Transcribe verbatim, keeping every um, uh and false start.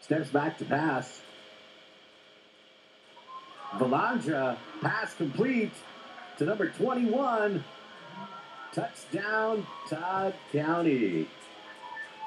Steps back to pass. Valandra, pass complete to number twenty-one. Touchdown, Todd County.